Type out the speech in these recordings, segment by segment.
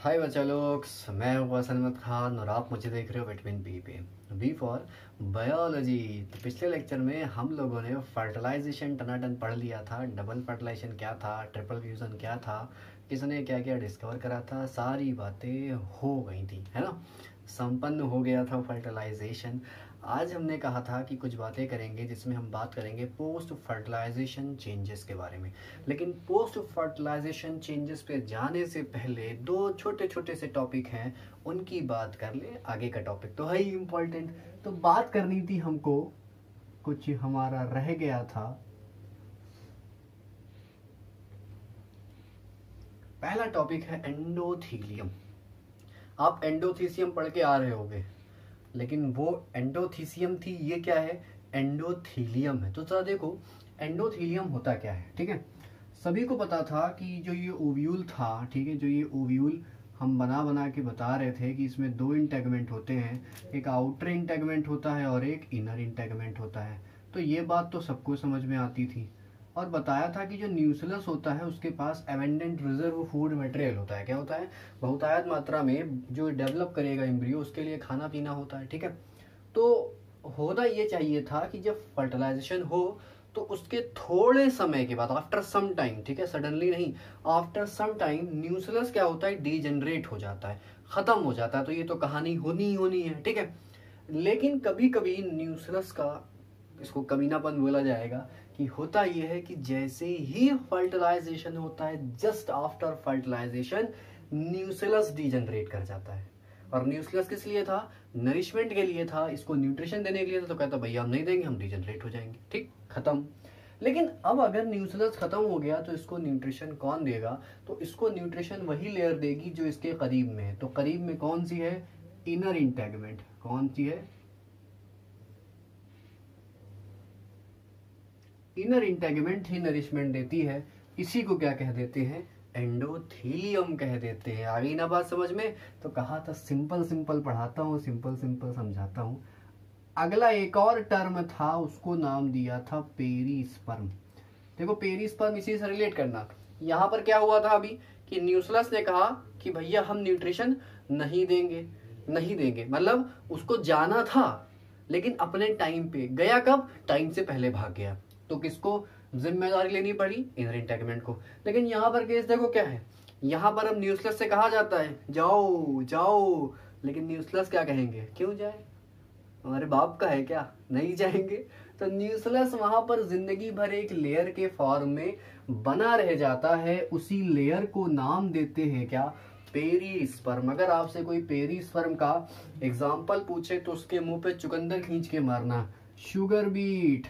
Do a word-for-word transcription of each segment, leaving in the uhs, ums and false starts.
हाय बच्चा लोग, मैं हूँ क़वासैन अहमद खान और आप मुझे देख रहे हो विटामिन बी पे। B for biology. तो पिछले लेक्चर में हम लोगों ने फर्टिलाइजेशन टनाटन पढ़ लिया था। डबल फर्टिलाइजेशन क्या था, ट्रिपल फ्यूजन क्या था, किसने क्या क्या डिस्कवर करा था, सारी बातें हो गई थी, है ना। संपन्न हो गया था फर्टिलाइजेशन। आज हमने कहा था कि कुछ बातें करेंगे जिसमें हम बात करेंगे पोस्ट फर्टिलाइजेशन चेंजेस के बारे में। लेकिन पोस्ट फर्टिलाइजेशन चेंजेस पे जाने से पहले दो छोटे छोटे से टॉपिक हैं, उनकी बात कर ले। आगे का टॉपिक तो है ही इम्पोर्टेंट, तो बात करनी थी हमको, कुछ हमारा रह गया था। पहला टॉपिक है एंडोथीलियम। आप एंडोथीसियम पढ़ के आ रहे होगे, लेकिन वो एंडोथीसियम थी, ये क्या है, एंडोथीलियम है। तो जरा देखो एंडोथीलियम होता क्या है। ठीक है, सभी को पता था कि जो ये ओव्यूल था, ठीक है, जो ये ओव्यूल हम बना बना के बता रहे थे कि इसमें दो इंटेगमेंट होते हैं, एक आउटर इंटेगमेंट होता है और एक इनर इंटेगमेंट होता है। तो ये बात तो सबको समझ में आती थी। और बताया था कि जो न्यूक्लियस होता है उसके पास एबंडेंट रिजर्व फूड मटेरियल होता है। क्या होता है, बहुतायत मात्रा में जो डेवलप करेगा एम्ब्रियो उसके लिए खाना पीना होता है। ठीक है, तो होना ये चाहिए था कि जब फर्टिलाइजेशन हो तो उसके थोड़े समय के बाद, आफ्टर सम टाइम, ठीक है, सडनली नहीं, आफ्टर सम टाइम न्यूक्लियस क्या होता है, डीजेनरेट हो जाता है, खत्म हो जाता है। तो ये तो कहानी होनी ही होनी है। ठीक है, लेकिन कभी कभी न्यूक्लियस का, इसको कमीनापन बोला जाएगा, कि होता यह है कि जैसे ही फर्टिलाइजेशन होता है, just after fertilization nucleus degenerate कर जाता है। और न्यूक्लियस किस लिए था, नरिशमेंट के लिए था, इसको न्यूट्रिशन देने के लिए था। तो कहता भैया हम नहीं देंगे, हम डीजेनरेट हो जाएंगे, ठीक, खत्म। लेकिन अब अगर न्यूक्लियस खत्म हो गया तो इसको न्यूट्रिशन कौन देगा, तो इसको न्यूट्रिशन वही लेयर देगी जो इसके करीब में है। तो करीब में कौन सी है, इनर इंटेगमेंट। कौन सी है, इनर इंटेगमेंट ही नरिशमेंट देती है। इसी को क्या कह देते हैं, एंडोथीलियम कह देते हैं। आ गई ना बात समझ में। तो कहा था सिंपल सिंपल पढ़ाता हूँ, सिंपल सिंपल समझाता हूँ। अगला एक और टर्म था, उसको नाम दिया था पेरिस्पर्म। देखो पेरिस्पर्म इसी से रिलेट करना। यहाँ पर क्या हुआ था अभी कि न्यूक्लियस ने कहा कि भैया हम न्यूट्रिशन नहीं देंगे, नहीं देंगे, मतलब उसको जाना था लेकिन अपने टाइम पे गया। कब, टाइम से पहले भाग गया। तो किसको जिम्मेदारी लेनी पड़ी, इनर इंटेगमेंट को। लेकिन यहाँ पर केस देखो क्या है, यहाँ पर अब न्यूक्लियस से कहा जाता है जाओ जाओ, लेकिन न्यूक्लियस क्या कहेंगे, क्यों जाए, हमारे बाप का है क्या, नहीं जाएंगे। तो न्यूक्लियस वहां पर जिंदगी भर एक लेयर के फॉर्म में बना रह जाता है। उसी लेयर को नाम देते हैं क्या, पेरिस्पर्म। अगर आपसे कोई पेरिस्पर्म का एग्जाम्पल पूछे तो उसके मुंह पे चुकंदर खींच के मारना। शुगर बीट,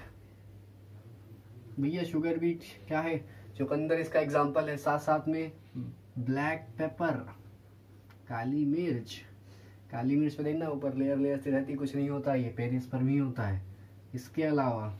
भैया शुगर बीट क्या है, चुकंदर इसका एग्जाम्पल है। साथ साथ में ब्लैक पेपर, काली मिर्च। काली मिर्च पे देखना ऊपर लेयर लेयर से रहती, कुछ नहीं होता, ये पेरिस्पर्म ही होता है। इसके अलावा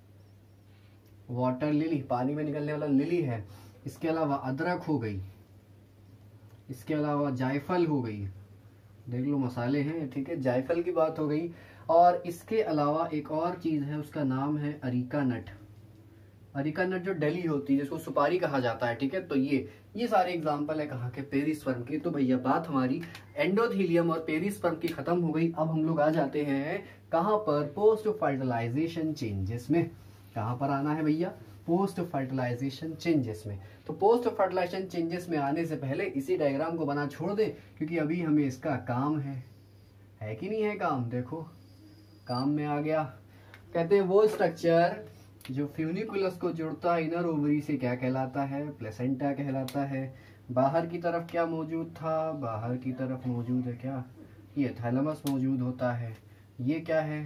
वाटर लिली, पानी में निकलने वाला लिली है। इसके अलावा अदरक हो गई, इसके अलावा जायफल हो गई, देख लो मसाले हैं, ठीक है, जायफल की बात हो गई। और इसके अलावा एक और चीज है, उसका नाम है अरिका नट। अरिका नट जो डली होती है, जिसको सुपारी कहा जाता है, ठीक है। तो ये ये सारे एग्जांपल है कहाँ के, पेरिस्पर्म के। तो भैया बात हमारी एंडोथीलियम और पेरिस्पर्म की खत्म हो गई। अब हम लोग आ जाते हैं कहाँ पर, पोस्ट फर्टिलाइजेशन चेंजेस में। कहाँ पर आना है भैया, पोस्ट फर्टिलाइजेशन चेंजेस में। तो पोस्ट फर्टिलाइजेशन चेंजेस में आने से पहले इसी डायग्राम को बना छोड़ दे, क्योंकि अभी हमें इसका काम है, है कि नहीं है काम। देखो काम में आ गया। कहते हैं वो स्ट्रक्चर जो फ्यूनिकुलस को जोड़ता है इनर ओवरी से क्या कहलाता है, प्लेसेंटा कहलाता है। बाहर की तरफ क्या मौजूद था, बाहर की तरफ मौजूद है क्या, ये थैलेमस मौजूद होता है। ये क्या है,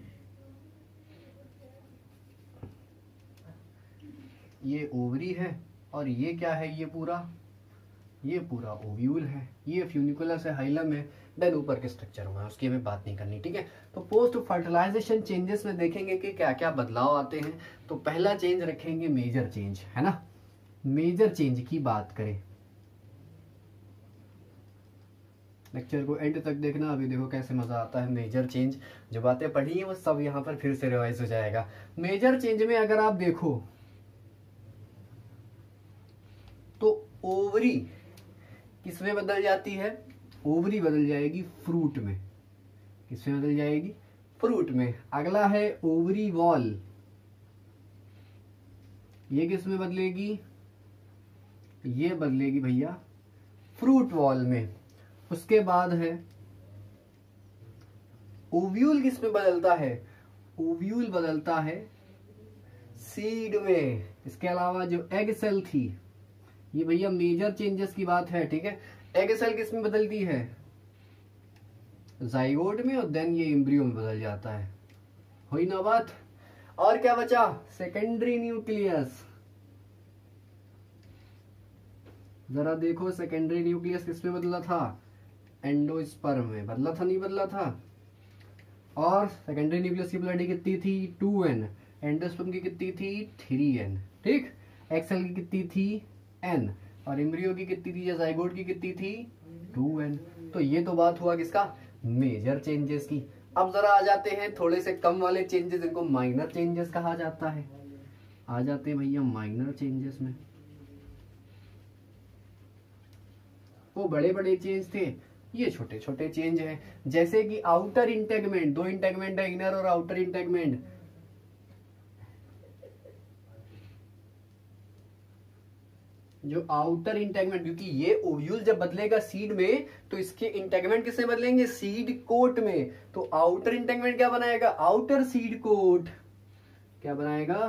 ये ओवरी है। और ये क्या है, ये पूरा ये पूरा ओव्यूल है। ये फ्यूनिकुलस है, हाइलम है। देन ऊपर के स्ट्रक्चर हुआ है, उसकी हमें बात नहीं करनी, ठीक है। तो पोस्ट फर्टिलाइजेशन चेंजेस में देखेंगे कि क्या क्या बदलाव आते हैं। तो पहला चेंज रखेंगे मेजर चेंज, है ना। मेजर चेंज की बात करें, लेक्चर को एंड तक देखना। अभी देखो कैसे मजा आता है। मेजर चेंज, जो बातें पढ़ी हैं वो सब यहाँ पर फिर से रिवाइज हो जाएगा। मेजर चेंज में अगर आप देखो तो ओवरी किसमें बदल जाती है? ओवरी बदल जाएगी फ्रूट में। किसमें बदल जाएगी? फ्रूट में। अगला है ओवरी वॉल, ये किसमें बदलेगी? ये बदलेगी भैया फ्रूट वॉल में। उसके बाद है ओव्यूल, किसमें बदलता है? ओव्यूल बदलता है सीड में। इसके अलावा जो एग सेल थी, ये भैया मेजर चेंजेस की बात है, ठीक है। एग सेल किसमें बदलती है? जाइगोट में, और देन ये एम्ब्रियो में बदल जाता है। हुई ना बात? और क्या बचा? Secondary nucleus. जरा देखो सेकेंडरी न्यूक्लियस किसमें बदला था? एंडोस्पर्म में। बदला था नहीं बदला था? और सेकेंडरी न्यूक्लियस की पोलैरिटी कितनी थी? Two N. एंडोस्पर्म की कितनी थी? Three N. ठीक। एक्सेल की कितनी थी? एन। और एम्ब्रियो की कितनी थी या जाइगोट की कितनी थी? Two N. तो ये तो बात हुआ किसका? मेजर चेंजेस की। अब जरा आ जाते हैं थोड़े से कम वाले चेंजेस, इनको माइनर चेंजेस कहा जाता है। आ जाते हैं भैया माइनर चेंजेस में। वो बड़े बड़े चेंज थे, ये छोटे छोटे चेंज हैं। जैसे कि आउटर इंटेगमेंट, दो इंटेगमेंट है, इनर और आउटर इंटेगमेंट। जो आउटर इंटेगमेंट, क्योंकि ये ओव्यूल जब बदलेगा सीड में तो इसके इंटेगमेंट किससे बदलेंगे? सीड कोट में। तो आउटर इंटेगमेंट क्या बनाएगा? Outer seed coat. क्या बनाएगा?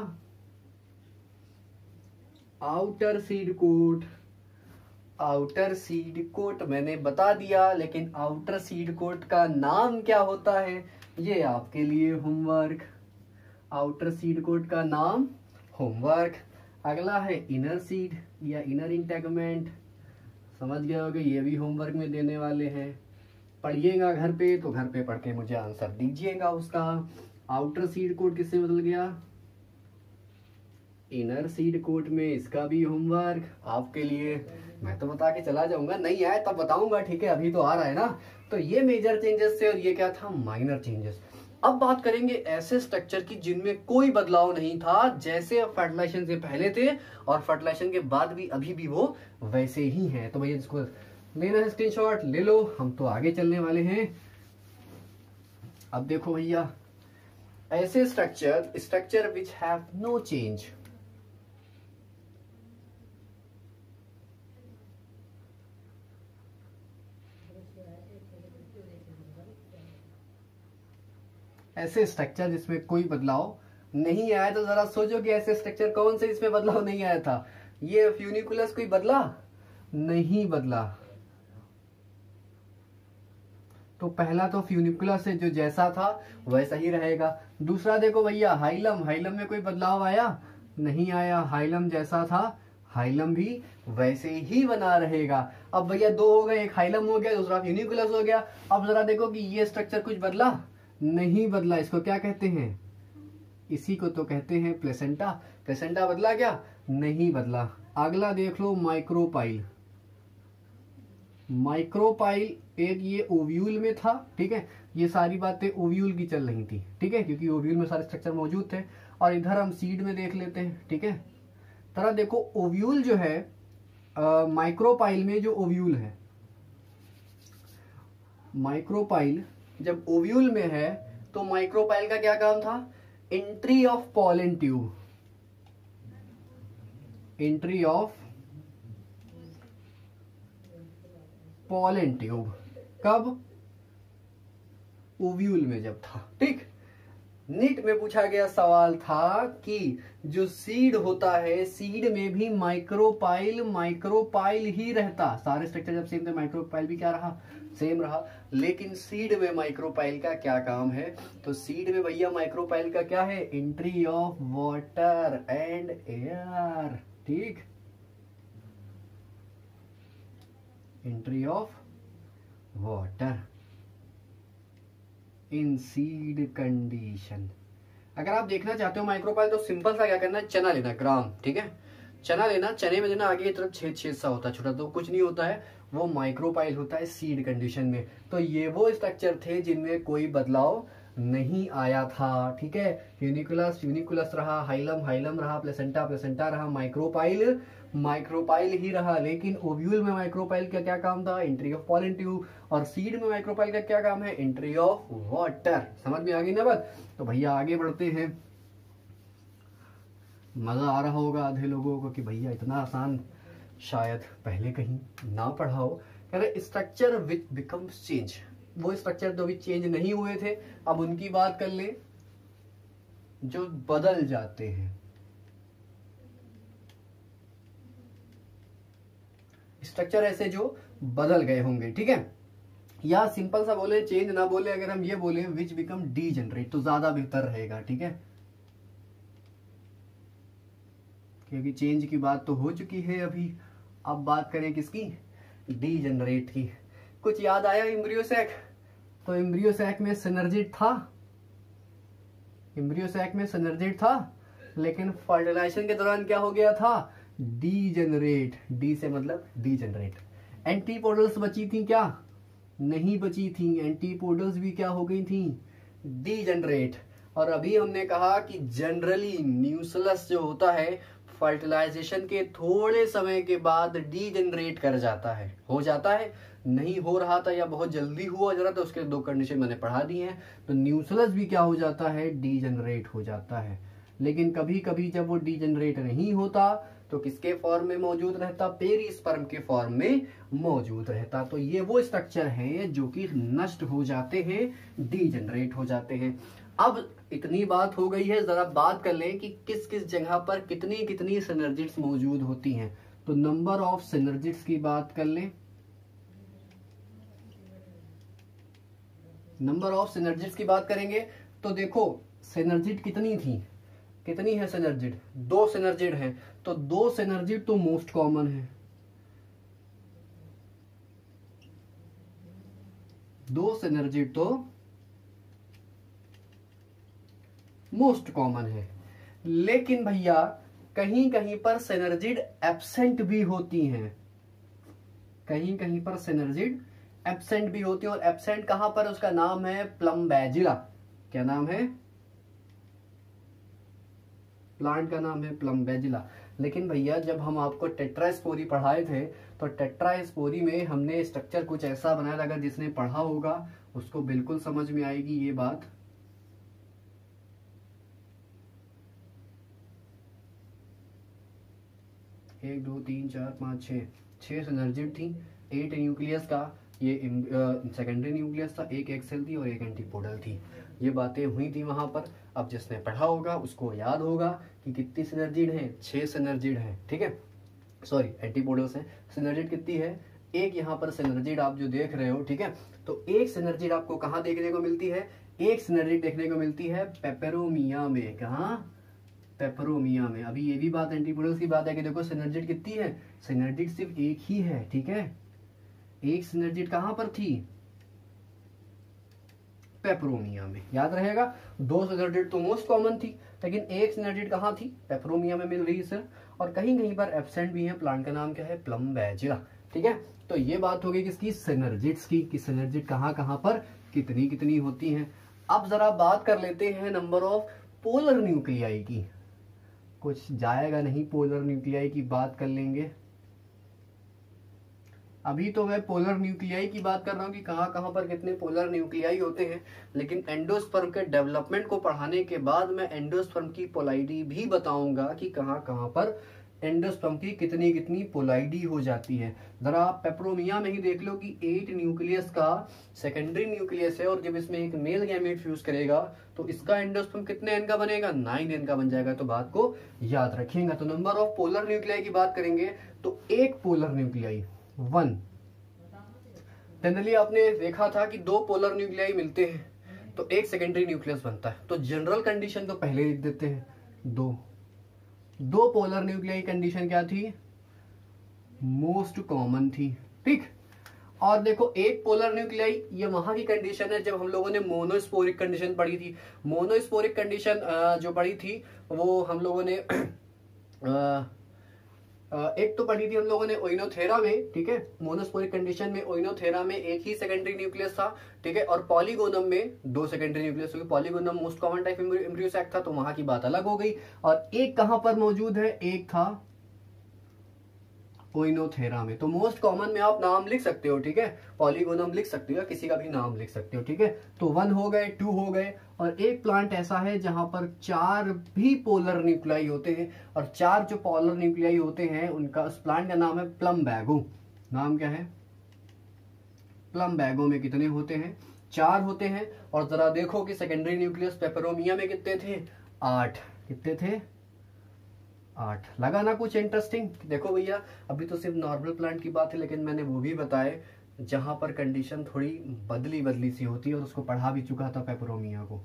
Outer seed coat. Outer seed coat मैंने बता दिया, लेकिन आउटर सीड कोट का नाम क्या होता है? ये आपके लिए होमवर्क। आउटर सीड कोट का नाम होमवर्क। अगला है इनर सीड या इनर इंटेगमेंट। समझ गए होगे, ये भी होमवर्क में देने वाले हैं। पढ़िएगा घर पे, तो घर पे पढ़ के मुझे आंसर दीजिएगा उसका। आउटर सीड कोट किससे बदल गया? इनर सीड कोट में। इसका भी होमवर्क आपके लिए। मैं तो बता के चला जाऊंगा, नहीं आए तब बताऊंगा, ठीक है। अभी तो आ रहा है ना। तो ये मेजर चेंजेस थे और ये क्या था? Minor changes. अब बात करेंगे ऐसे स्ट्रक्चर की जिनमें कोई बदलाव नहीं था, जैसे फर्टिलाइजेशन से पहले थे और फर्टिलाइजेशन के बाद भी अभी भी वो वैसे ही हैं। तो भैया जिसको लेना है स्क्रीनशॉट ले लो, हम तो आगे चलने वाले हैं। अब देखो भैया, ऐसे structure structure which have no change. ऐसे स्ट्रक्चर जिसमें कोई बदलाव नहीं आया, तो जरा सोचो कि ऐसे स्ट्रक्चर कौन से इसमें बदलाव नहीं आया था। ये फ्यूनिकुलस कोई बदला नहीं बदला। तो पहला तो फ्यूनिकुलस से जो जैसा था वैसा ही रहेगा। दूसरा देखो भैया हाइलम, हाइलम में कोई बदलाव आया नहीं आया। हाइलम जैसा था हाइलम भी वैसे ही बना रहेगा। अब भैया दो हो गए, एक हाइलम हो गया, दूसरा फ्यूनिकुलस हो गया। अब जरा देखो कि ये स्ट्रक्चर कुछ बदला नहीं बदला। इसको क्या कहते हैं? इसी को तो कहते हैं प्लेसेंटा। प्लेसेंटा बदला क्या? नहीं बदला। अगला देख लो माइक्रोपाइल। माइक्रोपाइल एक ये ओव्यूल में था, ठीक है। ये सारी बातें ओव्यूल की चल रही थी, ठीक है, क्योंकि ओव्यूल में सारे स्ट्रक्चर मौजूद थे। और इधर हम सीड में देख लेते हैं, ठीक है। तरह देखो ओव्यूल जो है, माइक्रोपाइल में जो ओव्यूल है, माइक्रोपाइल जब ओव्यूल में है तो माइक्रोपाइल का क्या काम था? Entry of pollen tube. Entry of pollen tube कब? ओव्यूल में जब था, ठीक। नीट में पूछा गया सवाल था कि जो सीड होता है, सीड में भी माइक्रोपाइल माइक्रोपाइल ही रहता। सारे स्ट्रक्चर जब सेम थे, माइक्रोपाइल भी क्या रहा? सेम रहा। लेकिन सीड में माइक्रोपाइल का क्या काम है? तो सीड में भैया माइक्रोपाइल का क्या है? Entry of water and air, ठीक। Entry of water in seed condition. अगर आप देखना चाहते हो माइक्रोपाइल, तो सिंपल सा क्या करना है? चना लेना, ग्राम, ठीक है। चना लेना, चने में देना आगे की तरफ छेद छेद सा होता है, छोटा, तो कुछ नहीं होता है, वो माइक्रोपाइल होता है सीड कंडीशन में। तो ये वो स्ट्रक्चर थे जिनमें कोई बदलाव नहीं आया था, ठीक है। फ्यूनिकुलस फ्यूनिकुलस रहा, हाइलम हाइलम रहा, प्लेसेंटा प्लेसेंटा रहा, माइक्रोपाइल माइक्रोपाइल ही रहा, लेकिन ओव्यूल में माइक्रोपाइल का क्या काम था, एंट्री ऑफ पॉलन ट्यूब, और सीड में माइक्रोपाइल का क्या काम है, एंट्री ऑफ वाटर। समझ में आ गई ना बात। तो भैया आगे बढ़ते हैं। मजा आ रहा होगा आधे लोगों को कि भैया इतना आसान शायद पहले कहीं ना पढ़ा हो। कह रहे स्ट्रक्चर विच बिकम्स चेंज, वो स्ट्रक्चर जो भी चेंज नहीं हुए थे अब उनकी बात कर ले, जो बदल जाते हैं। स्ट्रक्चर ऐसे जो बदल गए होंगे, ठीक है। या सिंपल सा बोले, चेंज ना बोले, अगर हम ये बोले विच बिकम डीजेनरेट तो ज्यादा बेहतर रहेगा, ठीक है, क्योंकि चेंज की बात तो हो चुकी है अभी। अब बात करें किसकी, डीजेनरेट की। कुछ याद आया एम्ब्रियोसैक? तो एम्ब्रियोसैक में सिनर्जिड था, एम्ब्रियोसैक में सिनर्जिड था, लेकिन फर्टिलाइजेशन के दौरान क्या हो गया था, डीजेनरेट। डी से मतलब डीजेनरेट। एंटीपोडल्स बची थी क्या, नहीं बची थी, एंटीपोडल्स भी क्या हो गई थी, डीजेनरेट। और अभी हमने कहा कि जनरली न्यूक्लियस जो होता है फर्टिलाइजेशन के थोड़े समय के बाद डीजेनरेट कर जाता है, हो जाता है, नहीं हो रहा था या बहुत जल्दी हुआ जरा, तो उसके दो कंडीशन मैंने पढ़ा दी हैं। तो न्यूक्लियस भी क्या हो जाता है, डीजेनरेट हो जाता है। लेकिन कभी कभी जब वो डीजेनरेट नहीं होता तो किसके फॉर्म में मौजूद रहता, पेरिस्पर्म के फॉर्म में मौजूद रहता। तो ये वो स्ट्रक्चर है जो कि नष्ट हो जाते हैं, डीजेनरेट हो जाते हैं। अब इतनी बात हो गई है, जरा बात कर लें कि किस किस जगह पर कितनी कितनी सिनर्जिड्स मौजूद होती हैं। तो नंबर ऑफ सिनर्जिड्स की बात कर लें। नंबर ऑफ सिनर्जिड्स की बात करेंगे तो देखो सिनर्जिड कितनी थी, कितनी है सिनर्जिड, दो सिनर्जिड हैं। तो दो सिनर्जिड तो मोस्ट कॉमन है, दो सिनर्जिड तो मोस्ट कॉमन है। लेकिन भैया कहीं कहीं पर सिनर्जिड एब्सेंट भी होती हैं, कहीं कहीं पर सिनर्जिड एब्सेंट भी होती है। और एब्सेंट कहां पर, उसका नाम है प्लम्बैजिला। क्या नाम है, प्लांट का नाम है प्लम्बैजिला। लेकिन भैया जब हम आपको टेट्रास्पोरी पढ़ाए थे तो टेट्रास्पोरी में हमने स्ट्रक्चर कुछ ऐसा बनाया था, अगर जिसने पढ़ा होगा उसको बिल्कुल समझ में आएगी ये बात। एक दो तीन चार पांच छह, छह सिनर्जिड थी, एट न्यूक्लियस का ये सेकेंडरी न्यूक्लियस था, एक एक्सेल थी और एक एंटीपोडल थी। ये बातें हुई थी वहां पर। अब जिसने पढ़ा होगा उसको याद होगा कि कितनी सिनर्जिड है, छह सिनर्जिड है, ठीक है, सॉरी एंटीपोडल्स है। सिनर्जिड कितनी है, एक यहाँ पर सिनर्जिड आप जो देख रहे हो, ठीक है। तो एक सिनर्जिड आपको कहाँ देखने को मिलती है, एक सिनर्जिड देखने को मिलती है पेपरोमिया में। कहाँ, पेपरोमिया में। अभी ये भी बात एंटीपोडल्स की बात है कि देखो सिनर्जिड कितनी है, सिनर्जिड सिर्फ एक ही है, ठीक है। एक सिनर्जिड कहां पर थी, पेपरोमिया में, याद रहेगा। दो सिनर्जिड तो मोस्ट कॉमन थी, लेकिन एक सिनर्जिड कहां थी, पेपरोमिया में मिल रही है। और कहीं कहीं पर एब्सेंट भी है। प्लांट का नाम क्या है, प्लम्बैजिला, ठीक है। तो ये बात होगी किसकी, सिनर्जिड्स की, कि सिनर्जिड कहां कहां पर कितनी कितनी होती हैं। अब जरा बात कर लेते हैं नंबर ऑफ पोलर न्यूक्लियाई की। कुछ जाएगा नहीं, पोलर न्यूक्लियाई की बात कर लेंगे। अभी तो मैं पोलर न्यूक्लियाई की बात कर रहा हूँ कि कहाँ कहाँ पर कितने पोलर न्यूक्लियाई होते हैं, लेकिन एंडोस्पर्म के डेवलपमेंट को पढ़ाने के बाद मैं एंडोस्पर्म की पोलाइडी भी बताऊंगा कि कहाँ कहाँ पर एंडोस्पर्म की कितनी कितनी पोलाइडी हो जाती है। जरा आप पेपरोमिया में ही देख लो कि एट न्यूक्लियस का सेकेंडरी न्यूक्लियस है, और जब इसमें एक मेल गैमेट फ्यूज करेगा तो इसका एंडोस्पर्म कितने एन का बनेगा, नाइन एन का बन जाएगा। तो बात को याद रखिएगा। तो नंबर ऑफ पोलर न्यूक्लियाई की बात करेंगे तो एक पोलर न्यूक्लियाई वन। जनरली आपने देखा था कि दो पोलर न्यूक्लियाई मिलते हैं तो एक सेकेंडरी न्यूक्लियस बनता है। तो जनरल कंडीशन तो पहले लिख देते हैं, दो दो पोलर न्यूक्लियाई कंडीशन क्या थी, मोस्ट कॉमन थी, ठीक। और देखो एक पोलर न्यूक्लियाई, ये वहां की कंडीशन है जब हम लोगों ने मोनोस्पोरिक कंडीशन पढ़ी थी। मोनोस्पोरिक कंडीशन जो पढ़ी थी वो हम लोगों ने आ, एक तो पढ़ी थी हम लोगों ने ओइनोथेरा में, ठीक है। मोनोस्पोरिक कंडीशन में ओइनोथेरा में एक ही सेकेंडरी न्यूक्लियस था, ठीक है। और पॉलीगोनम में दो सेकेंडरी न्यूक्लियस, क्योंकि polygonum most common type embryo sac था तो वहां की बात अलग हो गई। और एक कहां पर मौजूद है, एक था ओइनोथेरा में। तो मोस्ट कॉमन में आप नाम लिख सकते हो, ठीक है, पॉलीगोनम लिख सकते हो या किसी का भी नाम लिख सकते हो, ठीक है। तो वन हो गए, टू हो गए, और एक प्लांट ऐसा है जहां पर चार भी पोलर न्यूक्लियाई होते हैं, और चार जो पोलर न्यूक्लियाई होते हैं उनका, उस प्लांट का नाम है प्लम्बैगो। नाम क्या है? प्लम्बैगो में कितने होते हैं? चार होते हैं। और जरा देखो कि सेकेंडरी न्यूक्लियस पेपरोमिया में कितने थे? आठ। कितने थे? आठ। लगा ना कुछ इंटरेस्टिंग? देखो भैया, अभी तो सिर्फ नॉर्मल प्लांट की बात है, लेकिन मैंने वो भी बताए जहां पर कंडीशन थोड़ी बदली बदली सी होती है, और उसको पढ़ा भी चुका था पेपरोमिया को।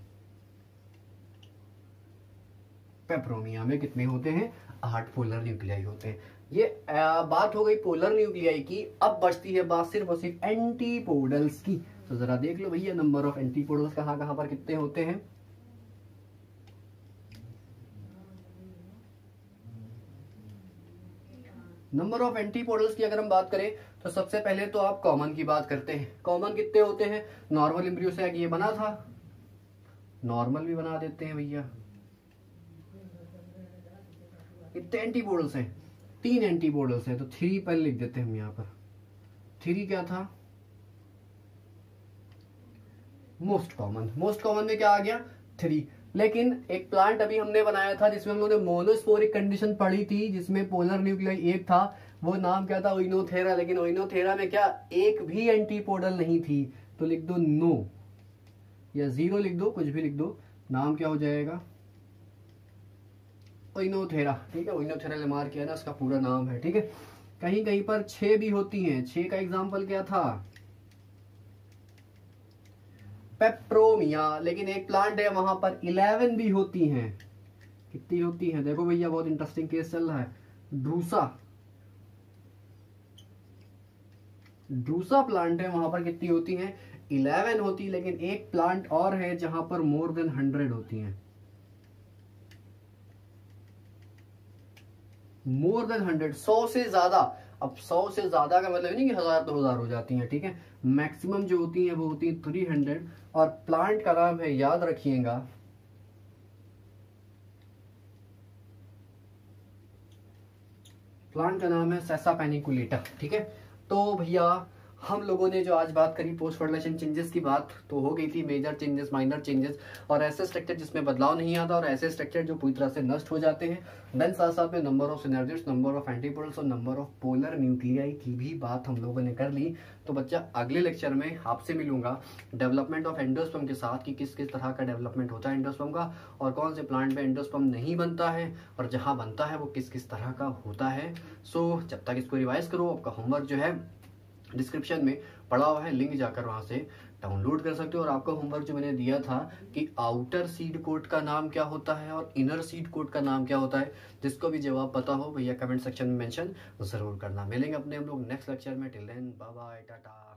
पेपरोमिया में कितने होते हैं? आठ पोलर न्यूक्लियाई होते हैं। ये आ, बात हो गई पोलर न्यूक्लियाई की। अब बचती है बात सिर्फ और सिर्फ एंटीपोडल्स की। तो जरा देख लो भैया, नंबर ऑफ एंटीपोडल्स कहाँ कहाँ पर कितने होते हैं? नंबर ऑफ एंटीपोडल्स की अगर हम बात करें तो सबसे पहले तो आप कॉमन की बात करते हैं। कॉमन कितने होते हैं? नॉर्मल एम्ब्रियो से ये बना था, नॉर्मल भी बना देते हैं भैया। कितने एंटीपोडल्स हैं? तीन एंटीपोडल्स हैं, तो थ्री पर लिख देते हैं हम यहाँ पर। थ्री क्या था? Most common. मोस्ट कॉमन में क्या आ गया? थ्री। लेकिन एक प्लांट अभी हमने बनाया था जिसमें हम लोगों ने मोनोस्पोरिक कंडीशन पढ़ी थी, जिसमें पोलर न्यूक्लियाई एक था, वो नाम क्या था? ओइनोथेरा। लेकिन ओइनोथेरा में क्या एक भी एंटीपोडल नहीं थी? तो लिख दो नो, या जीरो लिख दो, कुछ भी लिख दो। नाम क्या हो जाएगा? ओइनोथेरा, ठीक है। ओइनोथेरा लेमार किया ना, उसका पूरा नाम है, ठीक है। कहीं कहीं पर छह भी होती हैं। छह का एग्जाम्पल क्या था? पेप्रोमिया। लेकिन एक प्लांट है वहां पर इलेवन भी होती हैं। कितनी होती हैं? देखो भैया, बहुत इंटरेस्टिंग केस चल रहा है। ड्रूसा, ड्रूसा प्लांट है, वहां पर कितनी होती हैं? इलेवन होती। लेकिन एक प्लांट और है जहां पर मोर देन हंड्रेड होती हैं। मोर देन हंड्रेड, सौ से ज्यादा। अब सौ से ज्यादा का मतलब नहीं कि हजार दो हजार हो जाती हैं, ठीक है। मैक्सिमम जो होती है वो होती है थ्री हंड्रेड। और प्लांट का नाम है, याद रखिएगा, प्लांट का नाम है सेसा पैनिकुलेटा, ठीक है। तो भैया, हम लोगों ने जो आज बात करी पोस्ट फर्टिलाइजेशन चेंजेस की बात, तो हो गई थी मेजर चेंजेस, माइनर चेंजेस, और ऐसे स्ट्रक्चर जिसमें बदलाव नहीं आता, और ऐसे स्ट्रक्चर जो पूरी तरह से नष्ट हो जाते हैं। देन साथ साथ में number of synergids, number of antipodals और नंबर ऑफ पोलर न्यूक्लियाई की भी बात हम लोगों ने कर ली। तो बच्चा, अगले लेक्चर में आपसे मिलूंगा डेवलपमेंट ऑफ एंडोस्पर्म के साथ, कि किस किस तरह का डेवलपमेंट होता है एंडोस्पर्म का, और कौन से प्लांट में एंडोस्पर्म नहीं बनता है, और जहां बनता है वो किस किस तरह का होता है। सो जब तक इसको रिवाइज करो, आपका होमवर्क जो है डिस्क्रिप्शन में पड़ा हुआ है, लिंक जाकर वहां से डाउनलोड कर सकते हो। और आपका होमवर्क जो मैंने दिया था कि आउटर सीड कोट का नाम क्या होता है और इनर सीड कोट का नाम क्या होता है, जिसको भी जवाब पता हो भैया कमेंट सेक्शन में मेंशन जरूर करना। मिलेंगे अपने हम लोग नेक्स्ट लेक्चर में। Till then bye bye, Tata.